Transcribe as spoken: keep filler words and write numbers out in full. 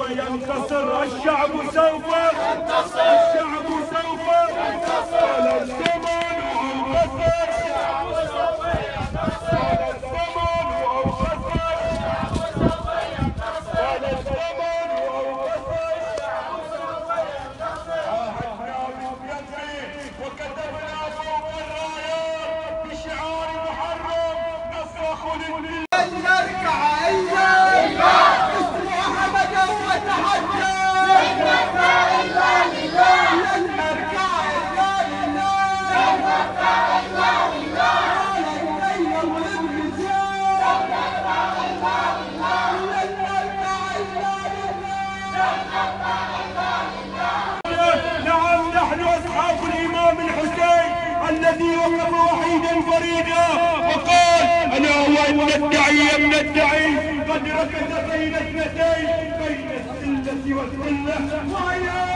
ينتصر، الشعب سوف ينتصر، الشعب سوف ينتصر، على الزمن والغفر، الشعب سوف ينتصر، على الزمن والغفر، الشعب سوف ينتصر، على الزمن والغفر، الشعب سوف ينتصر. عاهدنا بيده وكتبنا فوق الرايات بشعار محرم نصرخ للدين. نعم نحن أصحاب الإمام الحسين الذي وقف وحيدا فريدا وقال أنا وإن ندعي لم ندعي قد ركز بين اثنتين بين السلة والذلة.